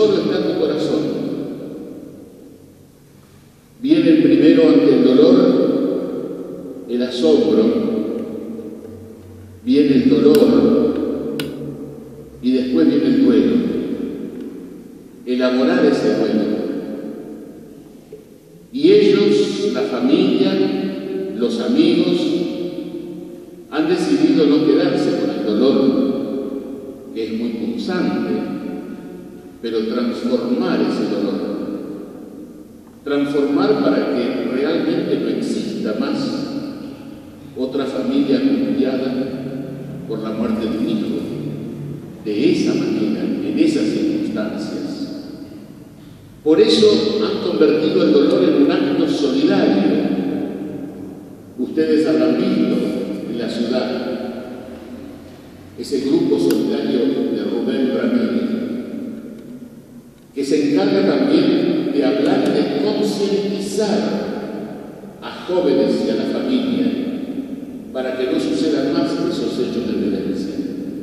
tesoro está en tu corazón. Viene primero ante el dolor, el asombro, viene el dolor y después viene el duelo. Elaborar ese duelo. Y ellos, la familia, los amigos, han decidido no quedarse con el dolor, que es muy punzante, pero transformar ese dolor. Transformar para que realmente no exista más otra familia angustiada por la muerte de un hijo, de esa manera, en esas circunstancias. Por eso han convertido el dolor en un acto solidario. Ustedes habrán visto en la ciudad ese grupo solidario de Rubén Ramírez, que se encarga también de hablar, de concientizar a jóvenes y a la familia para que no sucedan más esos hechos de violencia.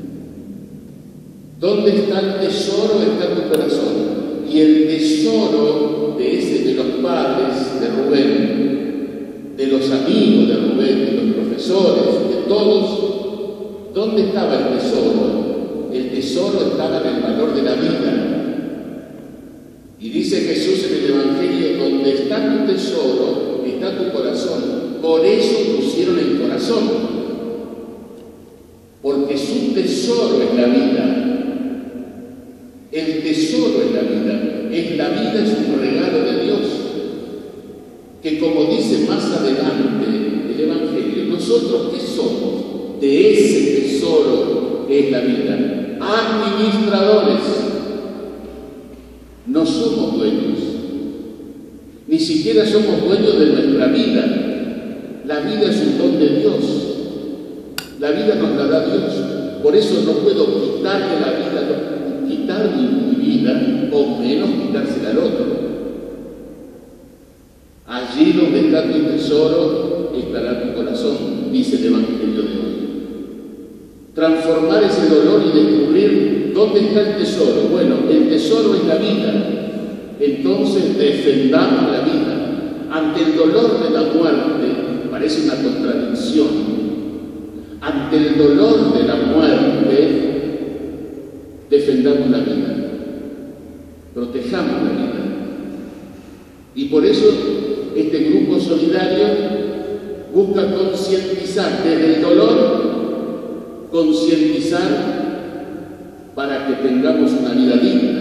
¿Dónde está el tesoro? Está en tu corazón. Y el tesoro de los padres de Rubén, de los amigos de Rubén, de los profesores, de todos, ¿dónde estaba el tesoro? El tesoro estaba en el valor de la vida. Y dice Jesús en el Evangelio, donde está tu tesoro, está tu corazón. Por eso pusieron el corazón, porque su tesoro es la vida. El tesoro es la vida. La vida es un regalo de Dios, que como dice más adelante el Evangelio, nosotros ¿qué somos? De ese tesoro que es la vida. Administradores. No somos dueños. Ni siquiera somos dueños de nuestra vida. La vida es un don de Dios. La vida nos la da Dios. Por eso no puedo quitarle la vida, quitar mi vida, o menos quitársela al otro. Allí donde está tu tesoro, estará tu corazón, dice el Evangelio de hoy. Transformar ese dolor y descubrir dónde está el tesoro. Bueno, el tesoro es la vida. Entonces defendamos la vida. Ante el dolor de la muerte, parece una contradicción. Ante el dolor de la muerte, defendamos la vida, protejamos la vida. Y por eso este grupo solidario busca concientizar desde el dolor, concientizar para que tengamos una vida digna.